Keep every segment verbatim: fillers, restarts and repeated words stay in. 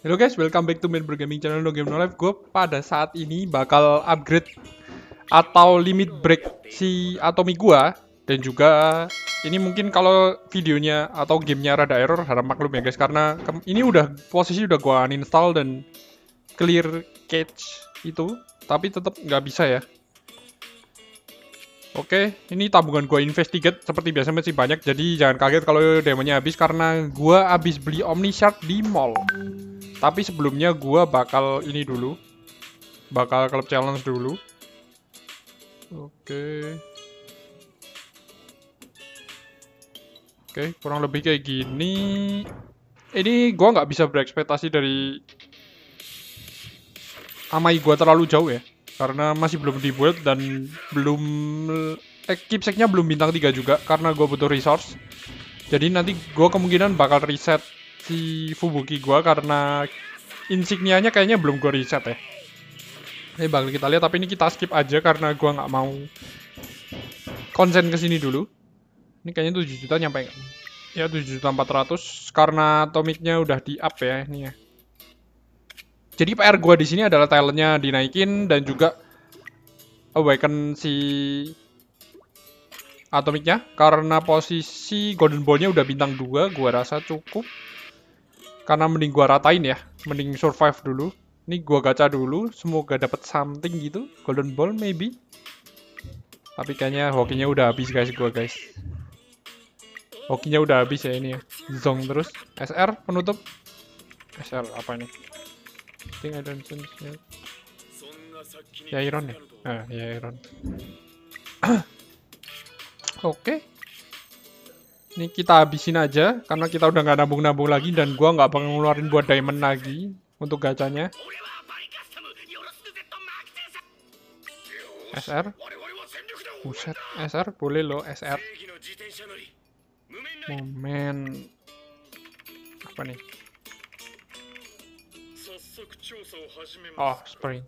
Halo guys, welcome back to Mainbro Gaming Channel No Game No Life. Gue pada saat ini bakal upgrade atau limit break si Atomic gua. Dan juga ini mungkin kalau videonya atau gamenya rada error, harap maklum ya guys. Karena ini udah posisi udah gua uninstall dan clear cache itu, tapi tetap nggak bisa ya. Oke, ini tabungan gua investigate seperti biasa masih banyak, jadi jangan kaget kalau demonya habis karena gua habis beli Omni Shard di mall. Tapi sebelumnya gua bakal ini dulu. Bakal club challenge dulu. Oke. Oke, kurang lebih kayak gini. Ini gua nggak bisa berekspektasi dari Amai gua terlalu jauh ya. Karena masih belum dibuild dan belum eh, keepsake-nya belum bintang tiga juga karena gua butuh resource. Jadi nanti gua kemungkinan bakal reset si Fubuki gua karena insignianya kayaknya belum gua reset ya. Ini bakal kita lihat, tapi ini kita skip aja karena gua nggak mau konsen ke sini dulu. Ini kayaknya tujuh juta nyampe nggak? Ya tujuh juta empat ratus karena atomicnya udah di up ya ini ya. Jadi P R gua di sini adalah talentnya dinaikin dan juga awaken si atomicnya karena posisi golden ball-nya udah bintang dua, gua rasa cukup. Karena mending gua ratain ya, mending survive dulu. Ini gua gacha dulu, semoga dapat something gitu, golden ball maybe. Tapi kayaknya hokinya udah habis guys gua guys. Hokinya udah habis ya ini ya. Zong terus. S R penutup. S R apa ini? Think I don't sense yet. Ya Iron ya. Ah, ya Iron. Oke. Ini kita habisin aja karena kita udah nggak nabung-nabung lagi dan gua nggak bakal ngeluarin buat diamond lagi untuk gacanya. S R. Buset, S R boleh loh S R. Momen apa nih? Oh, spring.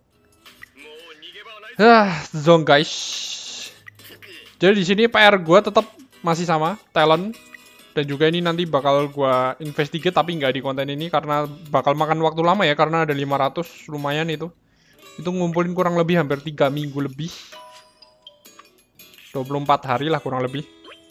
Ah, zong guys. Jadi di sini P R gua tetap masih sama, talent. Dan juga ini nanti bakal gua investigate tapi nggak di konten ini karena bakal makan waktu lama ya karena ada lima ratus lumayan itu. Itu ngumpulin kurang lebih hampir tiga minggu lebih. dua puluh empat hari lah kurang lebih.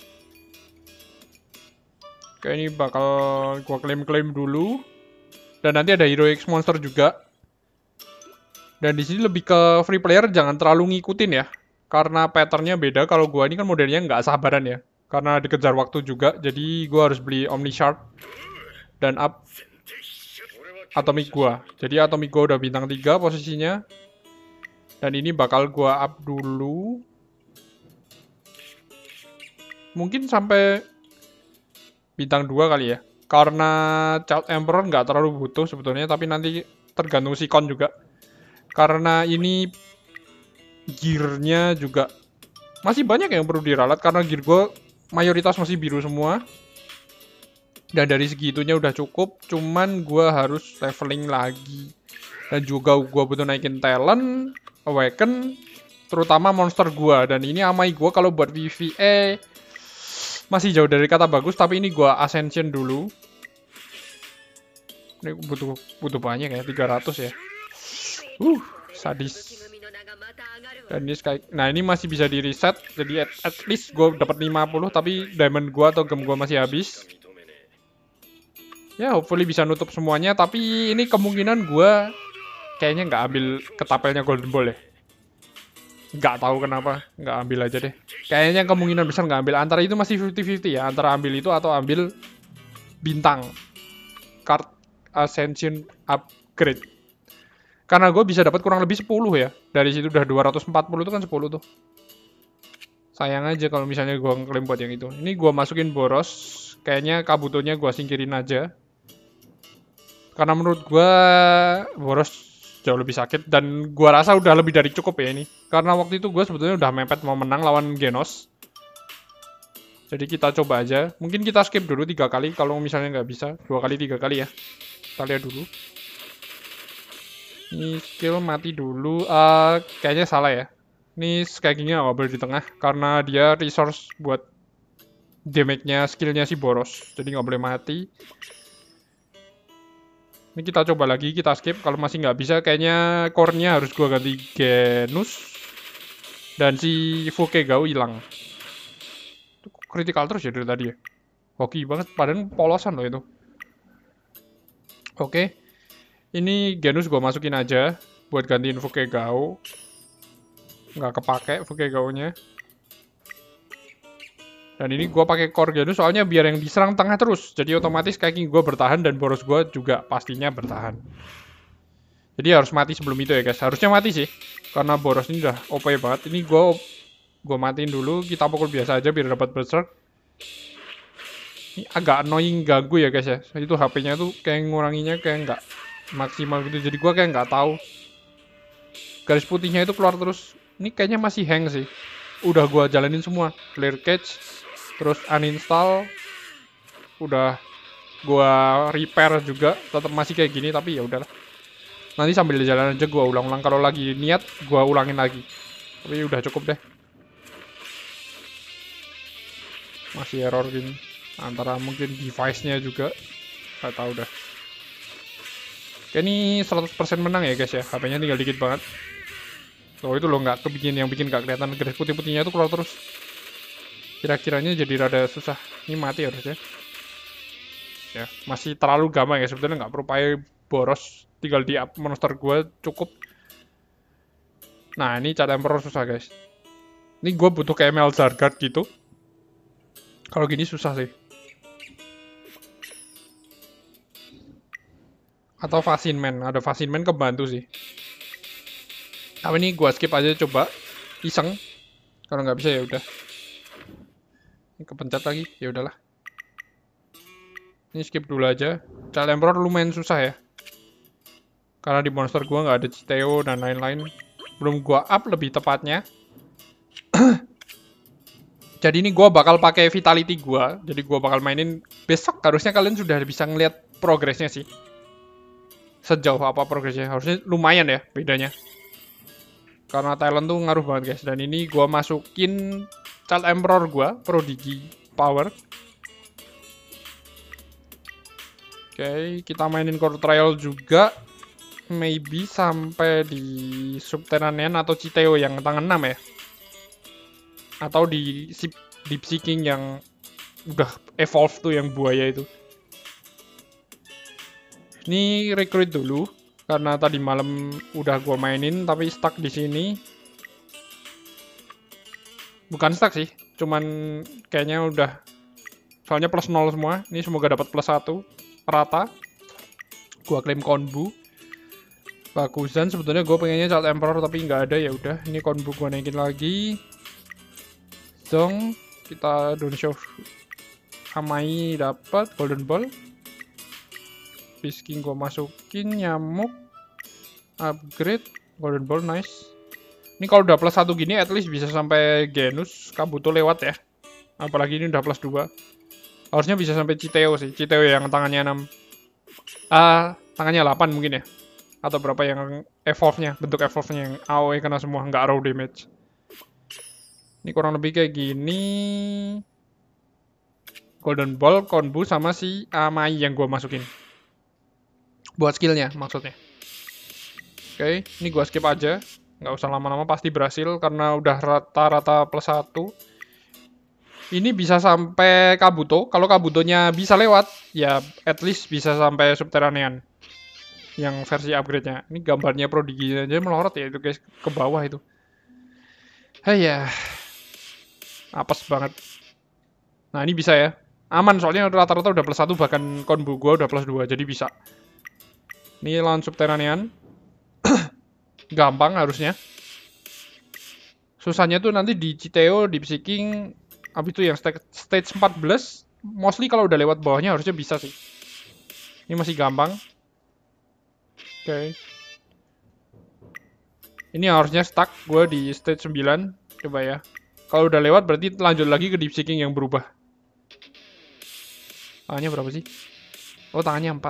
Oke, ini bakal gua klaim-klaim dulu. Dan nanti ada Hero X Monster juga. Dan di sini lebih ke free player, jangan terlalu ngikutin ya. Karena patternnya beda, kalau gua ini kan modelnya nggak sabaran ya. Karena dikejar waktu juga, jadi gua harus beli Omni Shard. Dan up Atomic gua. Jadi Atomic gua udah bintang tiga posisinya. Dan ini bakal gua up dulu. Mungkin sampai bintang dua kali ya. Karena Child Emperor nggak terlalu butuh sebetulnya, tapi nanti tergantung si Kon juga. Karena ini gear-nya juga masih banyak yang perlu diralat karena gear gue mayoritas masih biru semua. Dan dari segitunya udah cukup, cuman gue harus leveling lagi. Dan juga gue butuh naikin talent, awaken, terutama monster gue. Dan ini amai gue kalau buat V V E masih jauh dari kata bagus, tapi ini gue ascension dulu. Ini butuh butuh banyak ya, tiga ratus ya. Uh, sadis. Dan ini sky, nah ini masih bisa di reset, jadi at, at least gue dapat lima puluh, tapi diamond gue atau gem gue masih habis. Ya, hopefully bisa nutup semuanya, tapi ini kemungkinan gue kayaknya nggak ambil ketapelnya golden ball ya. Nggak tahu kenapa, nggak ambil aja deh. Kayaknya kemungkinan besar nggak ambil, antara itu masih fifty fifty ya, antara ambil itu atau ambil bintang card ascension upgrade. Karena gue bisa dapat kurang lebih sepuluh ya. Dari situ udah dua ratus empat puluh itu kan sepuluh tuh. Sayang aja kalau misalnya gue ngeklaim buat yang itu. Ini gue masukin boros. Kayaknya kabutonya gue singkirin aja. Karena menurut gue boros jauh lebih sakit. Dan gue rasa udah lebih dari cukup ya ini. Karena waktu itu gue sebetulnya udah mepet mau menang lawan Genos. Jadi kita coba aja. Mungkin kita skip dulu tiga kali. Kalau misalnya nggak bisa. Dua kali, tiga kali ya. Kita lihat dulu. Ini skill mati dulu, uh, kayaknya salah ya. Ini skagingnya nggak boleh di tengah karena dia resource buat damage-nya, skillnya si boros, jadi nggak boleh mati. Ini kita coba lagi, kita skip. Kalau masih nggak bisa, kayaknya core-nya harus gua ganti Genus. Dan si Fukegao hilang. Itu critical terus ya dari tadi ya. Hoki banget, padahal polosan loh itu. Oke. Ini Genus gua masukin aja buat gantiin Fukegao. Nggak kepake Fukegao-nya. Dan ini gue pakai core Genus soalnya biar yang diserang tengah terus. Jadi otomatis kaki gue bertahan dan boros gue juga pastinya bertahan. Jadi harus mati sebelum itu ya guys. Harusnya mati sih. Karena boros ini udah O P banget. Ini gue gue matiin dulu. Kita pukul biasa aja biar dapat berserk. Ini agak annoying ganggu ya guys ya. Itu H P-nya tuh kayak nguranginya kayak nggak maksimal gitu. Jadi gue kayak nggak tahu. Garis putihnya itu keluar terus. Ini kayaknya masih hang sih. Udah gue jalanin semua. Clear cache. Terus uninstall, udah gua repair juga, tetap masih kayak gini tapi ya udahlah. Nanti sambil jalan aja gua ulang-ulang, kalau lagi niat gua ulangin lagi. Tapi udah cukup deh. Masih error gini. Antara mungkin device-nya juga, nggak tahu dah. Kayak ini seratus persen menang ya guys ya, H P-nya tinggal dikit banget. Tuh itu loh nggak kebikin, yang bikin nggak kelihatan garis putih-putihnya itu keluar terus. Kira-kiranya jadi rada susah. Ini mati harusnya. Ya, masih terlalu gampang ya. Sebetulnya nggak perlu pakai boros. Tinggal di up monster gue cukup. Nah, ini cara emperor susah guys. Ini gue butuh kayak Mel Zargard gitu. Kalau gini susah sih. Atau Fasinman. Ada Fasinman kebantu sih. Tapi ini gue skip aja coba. Iseng. Kalau nggak bisa ya udah. Ini kepencet lagi, ya udahlah. Ini skip dulu aja. Child Emperor lumayan susah ya. Karena di monster gua nggak ada Citeo dan lain-lain. Belum gua up lebih tepatnya. Jadi ini gua bakal pakai Vitality gua. Jadi gua bakal mainin besok. Harusnya kalian sudah bisa ngeliat progresnya sih. Sejauh apa progresnya. Harusnya lumayan ya bedanya. Karena talent tuh ngaruh banget guys. Dan ini gua masukin Child Emperor gua, Prodigy Power. Oke, okay, kita mainin Core Trial juga. Maybe sampai di Subterranean atau Citeo yang tangan enam ya. Atau di Deep Seeking yang udah evolve tuh yang buaya itu. Ini recruit dulu karena tadi malam udah gua mainin tapi stuck di sini. Bukan stuck sih, cuman kayaknya udah. Soalnya plus nol semua. Ini semoga dapat plus satu. Rata. Gua klaim Konbu. Bagusan, sebetulnya gue pengennya Child Emperor tapi nggak ada, ya udah. Ini Konbu gua naikin lagi. Zong, kita don't show. Amai dapat Golden Ball. Pisking gua masukin, nyamuk. Upgrade, Golden Ball, nice. Ini kalau udah plus satu gini, at least bisa sampai Genus, Kabuto lewat ya. Apalagi ini udah plus dua. Harusnya bisa sampai Citeo sih. Citeo yang tangannya enam. Ah, tangannya delapan mungkin ya. Atau berapa yang evolve-nya. Bentuk evolve-nya yang A O E kena semua. Nggak raw damage. Ini kurang lebih kayak gini. Golden Ball, Konbu, sama si Amai yang gue masukin. Buat skillnya maksudnya. Oke, ini gue skip aja. Nggak usah lama-lama, pasti berhasil karena udah rata-rata plus satu. Ini bisa sampai Kabuto. Kalau Kabutonya bisa lewat, ya at least bisa sampai Subterranean. Yang versi upgrade-nya. Ini gambarnya Prodigy aja melorot ya itu guys, ke bawah itu. Hei ya. Apes banget. Nah ini bisa ya. Aman soalnya rata-rata udah plus satu, bahkan Konbu gua udah plus dua, jadi bisa. Ini lawan Subterranean. Gampang harusnya. Susahnya tuh nanti di Citeo, di Seeking, habis itu yang stage empat belas, mostly kalau udah lewat bawahnya harusnya bisa sih. Ini masih gampang. Oke. Okay. Ini harusnya stuck gue di stage sembilan. Coba ya. Kalau udah lewat berarti lanjut lagi ke Deep Seeking yang berubah. Tangannya berapa sih? Oh tangannya empat.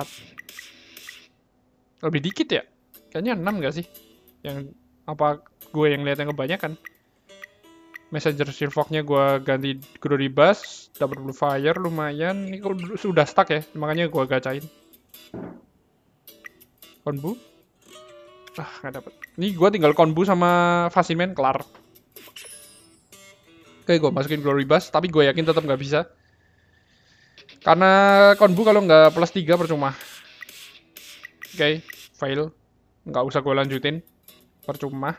Lebih dikit ya? Kayaknya enam gak sih? Yang apa gue yang lihat yang kebanyakan. Messenger Silvok-nya gue ganti Glory Bass, dapat Blue Fire lumayan. Ini sudah stuck ya, makanya gue gacain. Konbu. Ah, nggak dapet. Ini gue tinggal Konbu sama Fasimen, kelar. Oke, gue masukin Glory Bus, tapi gue yakin tetap nggak bisa. Karena Konbu kalau nggak plus tiga percuma. Oke, fail. Nggak usah gue lanjutin. Percuma.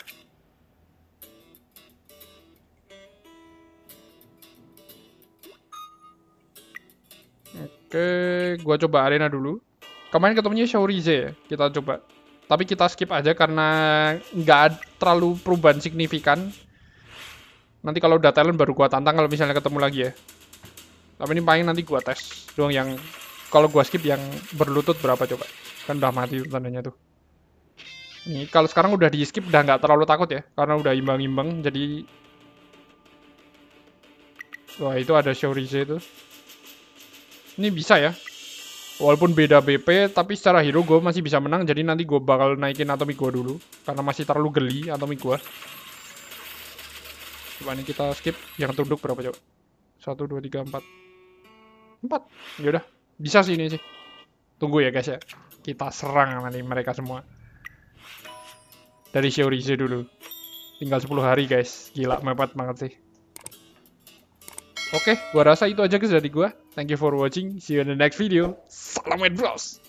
Oke, gue coba arena dulu. Kemarin ketemunya Shaorize ya, kita coba. Tapi kita skip aja karena nggak terlalu perubahan signifikan. Nanti kalau udah talent baru gua tantang kalau misalnya ketemu lagi ya. Tapi ini paling nanti gua tes doang yang kalau gua skip yang berlutut berapa coba. Kan udah mati tandanya tuh. Nih kalau sekarang udah di skip udah nggak terlalu takut ya karena udah imbang-imbang jadi. Wah itu ada Shaorize itu. Ini bisa ya. Walaupun beda B P, tapi secara hero gue masih bisa menang. Jadi nanti gue bakal naikin atomic gue dulu. Karena masih terlalu geli atomic gue. Coba nih kita skip. Yang tunduk berapa coba? satu, dua, tiga, empat. empat. Yaudah. Bisa sih ini sih. Tunggu ya guys ya. Kita serang nanti mereka semua. Dari Shaorize dulu. Tinggal sepuluh hari guys. Gila, mepet banget sih. Oke, gua rasa itu aja guys dari gua. Thank you for watching. See you in the next video. Salam White Bros.